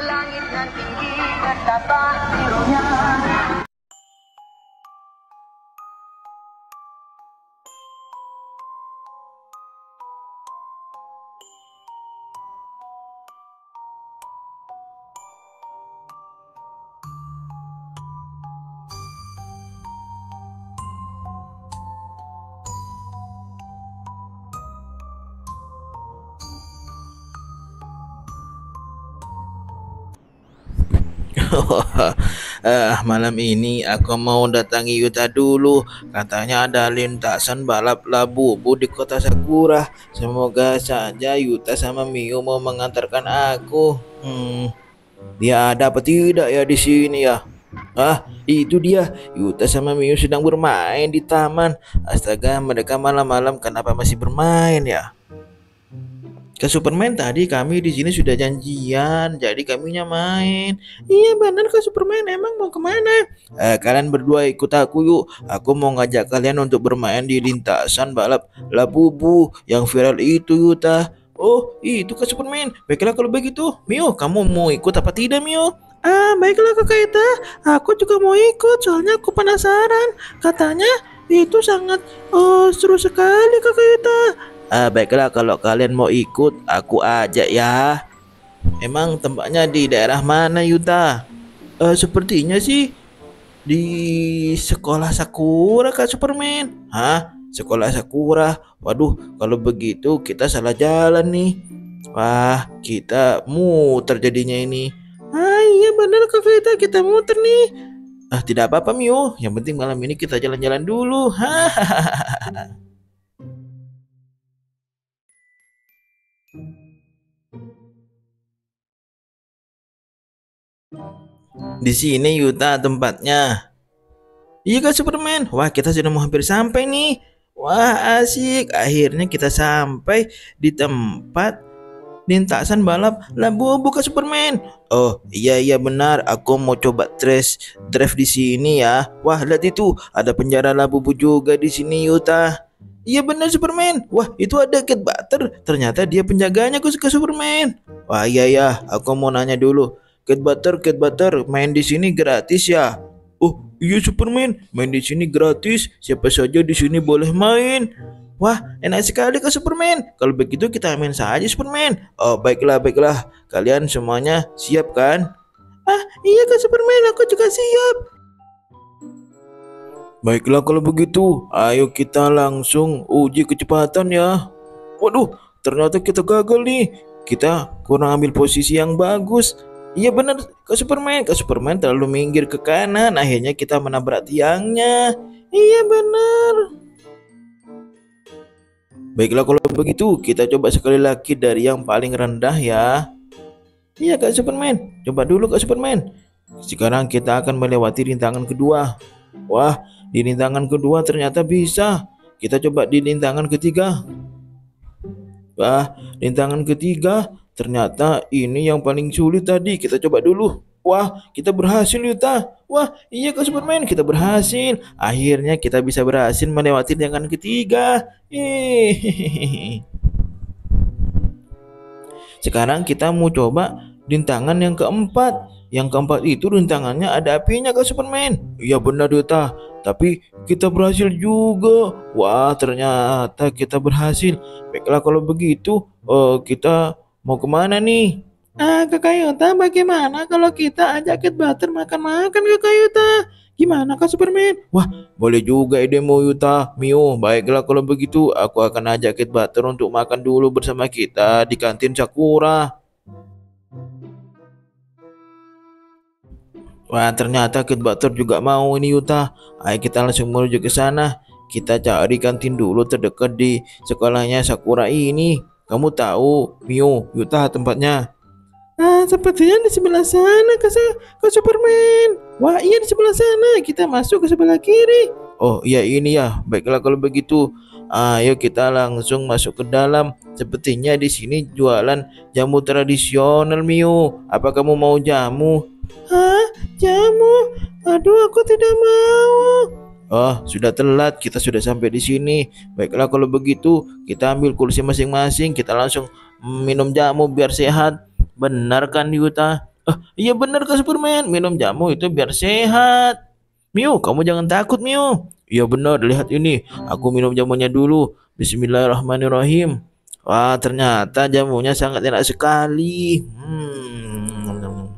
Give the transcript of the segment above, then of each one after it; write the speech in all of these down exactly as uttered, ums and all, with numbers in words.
langit nan tinggi terdapat birunya. Ah, malam ini aku mau datangi Yuta dulu. Katanya ada lintasan balap labu-bu di kota Sakura. Semoga saja Yuta sama Mio mau mengantarkan aku. Hmm, dia ada apa tidak ya di sini ya? Ah, itu dia. Yuta sama Mio sedang bermain di taman. Astaga, mereka malam-malam kenapa masih bermain ya? Ke Superman tadi kami di sini sudah janjian, jadi kaminya main. Iya benar Kak Superman, emang mau kemana? Eh, kalian berdua ikut aku yuk. Aku mau ngajak kalian untuk bermain di lintasan balap Labubu yang viral itu Yuta. Oh, itu Kak Superman. Baiklah kalau begitu. Mio, kamu mau ikut apa tidak Mio? Ah, baiklah Kakak Ita. Aku juga mau ikut, soalnya aku penasaran. Katanya itu sangat oh, seru sekali Kakak Ita. Ah, baiklah kalau kalian mau ikut, aku ajak ya. Emang tempatnya di daerah mana Yuta? Eh, sepertinya sih di sekolah Sakura Kak Superman. Hah? Sekolah Sakura? Waduh, kalau begitu kita salah jalan nih. Wah, kita muter jadinya ini. Ah iya benar Kak Vita, kita muter nih. Ah tidak apa-apa Mio, yang penting malam ini kita jalan-jalan dulu. Hahaha. Di sini Yuta tempatnya. Iya Kak Superman. Wah, kita sudah mau hampir sampai nih. Wah, asik. Akhirnya kita sampai di tempat lintasan balap Labubu Kak Superman. Oh, iya iya benar. Aku mau coba trash drive di sini ya. Wah, lihat itu. Ada penjara Labubu juga di sini Yuta. Iya benar Superman. Wah, itu ada Cat Butter. Ternyata dia penjaganya Kak Superman. Wah, iya ya. Aku mau nanya dulu. Cat Butter, Cat Butter, main di sini gratis ya? Oh iya Superman, main di sini gratis. Siapa saja di sini boleh main. Wah enak sekali Kak Superman. Kalau begitu kita main saja Superman. Oh baiklah baiklah. Kalian semuanya siap kan? Ah iya Kak Superman, aku juga siap. Baiklah kalau begitu, ayo kita langsung uji kecepatan ya. Waduh, ternyata kita gagal nih. Kita kurang ambil posisi yang bagus. Iya benar, Kak Superman. Kak Superman terlalu minggir ke kanan. Akhirnya kita menabrak tiangnya. Iya benar. Baiklah kalau begitu, kita coba sekali lagi dari yang paling rendah ya. Iya Kak Superman. Coba dulu Kak Superman. Sekarang kita akan melewati rintangan kedua. Wah, di rintangan kedua ternyata bisa. Kita coba di rintangan ketiga. Wah, rintangan ketiga ternyata ini yang paling sulit tadi. Kita coba dulu. Wah, kita berhasil Yuta. Wah, iya Kak Superman, kita berhasil. Akhirnya kita bisa berhasil melewati rintangan ketiga. Hehehe. Sekarang kita mau coba rintangan yang keempat. Yang keempat itu rintangannya ada apinya Kak Superman. Iya benar Yuta. Tapi kita berhasil juga. Wah ternyata kita berhasil. Baiklah kalau begitu eh, kita mau kemana nih? Ah Kakak Yuta, bagaimana kalau kita ajak Cat Butter makan-makan Kakak Yuta? Gimana Kak Superman? Wah boleh juga idemu Yuta. Mio, baiklah kalau begitu aku akan ajak Cat Butter untuk makan dulu bersama kita di kantin Sakura. Wah ternyata Cat Butter juga mau ini Yuta. Ayo kita langsung menuju ke sana. Kita cari kantin dulu terdekat di sekolahnya Sakura ini. Kamu tahu Mio, Yuta tempatnya? Ah sepertinya di sebelah sana Kak, Kak Superman. Wah iya di sebelah sana. Kita masuk ke sebelah kiri. Oh iya ini ya. Baiklah kalau begitu. Ayo kita langsung masuk ke dalam. Sepertinya di sini jualan jamu tradisional Mio. Apa kamu mau jamu? Hah? Jamu? Aduh, aku tidak mau. Oh, sudah telat. Kita sudah sampai di sini. Baiklah kalau begitu, kita ambil kursi masing-masing. Kita langsung minum jamu biar sehat. Benar kan Yuta? Ah, iya benar Kak Superman, minum jamu itu biar sehat. Miu, kamu jangan takut, Miu. Iya benar, lihat ini. Aku minum jamunya dulu. Bismillahirrahmanirrahim. Wah, ternyata jamunya sangat enak sekali. Hmm.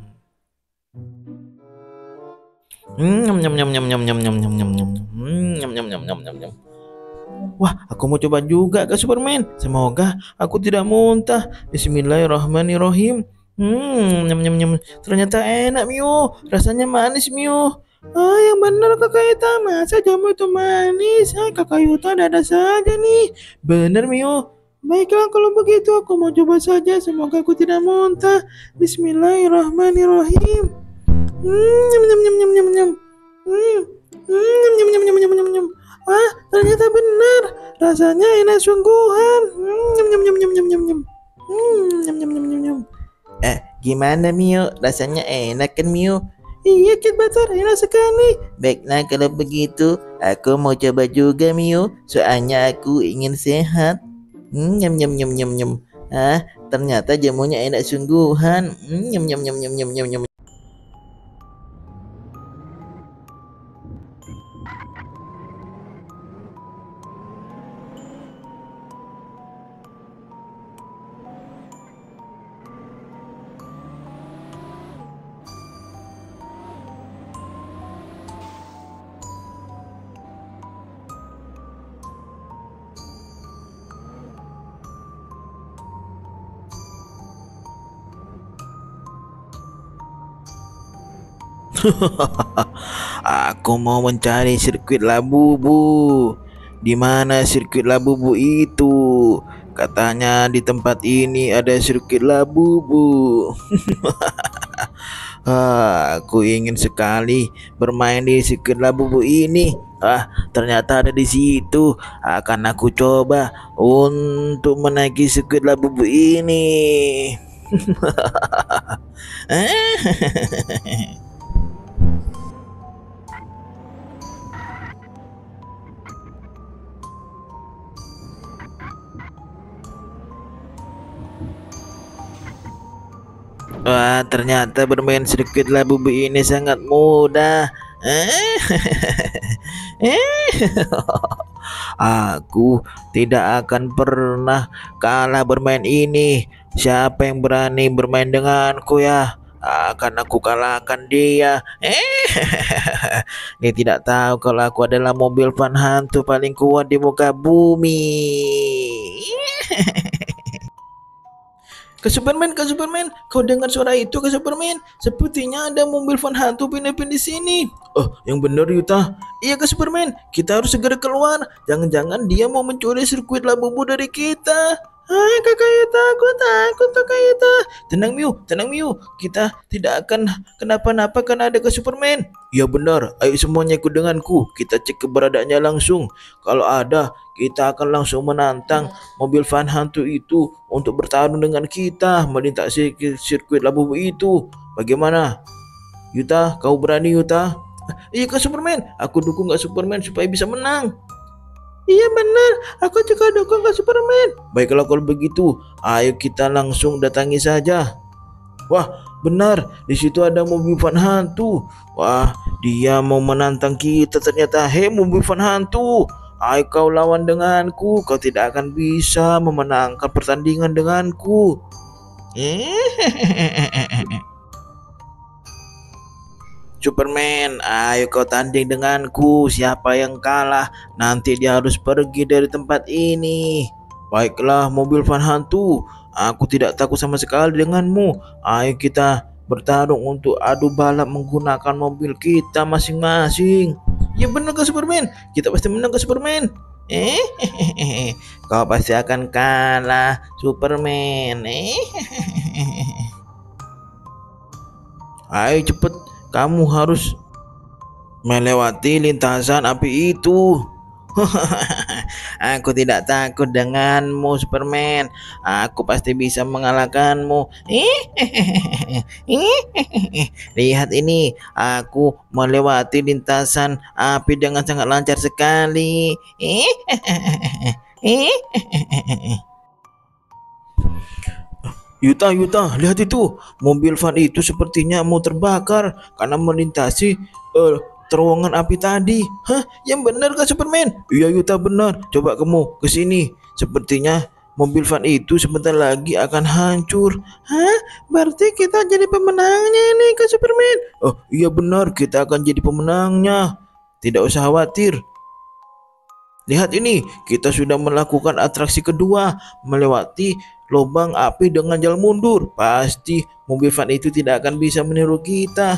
Hmm, nyam nyam nyam nyam nyam nyam nyam nyam nyam nyam. Hmm, nyam nyam nyam nyam nyam nyam. Wah, aku mau coba juga ke Superman. Semoga aku tidak muntah. Bismillahirrahmanirrahim. Hmm, nyam nyam nyam. Ternyata enak, Mio. Rasanya manis, Mio. Ah, yang benar Kakak Yuta. Masa jamu itu manis? Ah, Kakak Yuta ada saja nih. Benar, Mio. Baiklah kalau begitu aku mau coba saja. Semoga aku tidak muntah. Bismillahirrahmanirrahim. Hmm, nyam nyam nyam nyam nyam nyam. Hmm, hmm, nyam nyam nyam nyam nyam nyam. Wah, ternyata benar. Rasanya enak sungguhan. Hmm, nyam nyam nyam nyam nyam nyam nyam. Hmm, nyam nyam nyam nyam nyam. Eh, gimana Mio? Rasanya enak kan Mio? Iya, Kit Batar, enak sekali. Baiklah kalau begitu, aku mau coba juga Mio. Soalnya aku ingin sehat. Hmm, nyam nyam nyam nyam nyam. Ah, ternyata jamunya enak sungguhan. Hmm, nyam nyam nyam nyam nyam nyam nyam. Aku mau mencari sirkuit Labubu. Di mana sirkuit Labubu itu? Katanya di tempat ini ada sirkuit Labubu. Ah, aku ingin sekali bermain di sirkuit Labubu ini. Ah, ternyata ada di situ. Akan aku coba untuk menaiki sirkuit Labubu ini. Wah, ternyata bermain sirkuit Labubu ini sangat mudah. Eh, Aku tidak akan pernah kalah bermain ini. Siapa yang berani bermain denganku ya? Akan aku kalahkan dia. Eh, Dia tidak tahu kalau aku adalah mobil van hantu paling kuat di muka bumi. Ke Superman, ke Superman, kau dengar suara itu ke Superman? Sepertinya ada mobil van hantu pindah-pindah di sini. Oh, yang benar Yuta. Iya ke Superman, kita harus segera keluar. Jangan-jangan dia mau mencuri sirkuit Labubu dari kita. Hai kakak Yuta, aku takut kakak Yuta. Tenang Miu, tenang Miu. Kita tidak akan kenapa-napa karena ada ke Superman. Ya benar, ayo semuanya ikut denganku. Kita cek keberadaannya langsung. Kalau ada, kita akan langsung menantang mobil van hantu itu untuk bertarung dengan kita melintasi sirkuit Labubu itu. Bagaimana? Yuta, kau berani Yuta? Iya Kak Superman, aku dukung Kak Superman supaya bisa menang. Iya benar, aku juga dukung Kak Superman. Baiklah kalau begitu, ayo kita langsung datangi saja. Wah, benar, di situ ada mobil van hantu. Wah, dia mau menantang kita ternyata. Hei mobil van hantu, ayo kau lawan denganku. Kau tidak akan bisa memenangkan pertandingan denganku. Superman, ayo kau tanding denganku. Siapa yang kalah, nanti dia harus pergi dari tempat ini. Baiklah, mobil van hantu. Aku tidak takut sama sekali denganmu. Ayo kita bertarung untuk adu balap menggunakan mobil kita masing-masing. Ya benar ke Superman. Kita pasti menang ke Superman. Eh, kau pasti akan kalah, Superman. Eh, ayo cepet. Kamu harus melewati lintasan api itu. Aku tidak takut denganmu, Superman. Aku pasti bisa mengalahkanmu. Lihat ini, aku melewati lintasan api dengan sangat lancar sekali. Yuta, Yuta, lihat itu. Mobil van itu sepertinya mau terbakar karena melintasi eh, terowongan api tadi. Hah? Yang benar kah Superman? Iya Yuta benar. Coba kamu ke sini. Sepertinya mobil van itu sebentar lagi akan hancur. Hah? Berarti kita jadi pemenangnya nih kak Superman. Oh iya benar, kita akan jadi pemenangnya. Tidak usah khawatir. Lihat ini, kita sudah melakukan atraksi kedua, melewati lubang api dengan jalan mundur. Pasti mobil van itu tidak akan bisa meniru kita.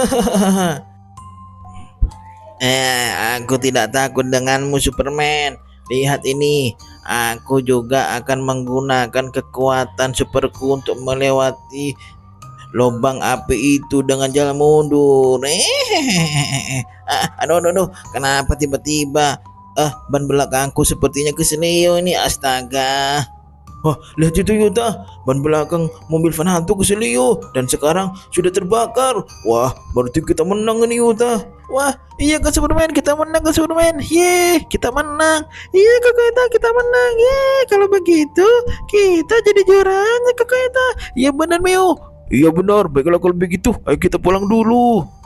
Eh, aku tidak takut denganmu Superman. Lihat ini, aku juga akan menggunakan kekuatan superku untuk melewati lubang api itu dengan jalan mundur. Ah, aduh, aduh, aduh, kenapa tiba-tiba ah ban belakangku sepertinya keselio ini, astaga. Wah, lihat itu Yuta, ban belakang mobil van hantu keselio dan sekarang sudah terbakar. Wah, berarti kita menang ini Yuta. Wah, iya Kak Superman, kita menang Kak Superman. Yeay, kita menang. Iya Kak Eta, kita menang. Yeay, kalau begitu kita jadi juaranya Kak Eta. Iya benar Meo. Iya benar, baiklah kalau begitu, ayo kita pulang dulu.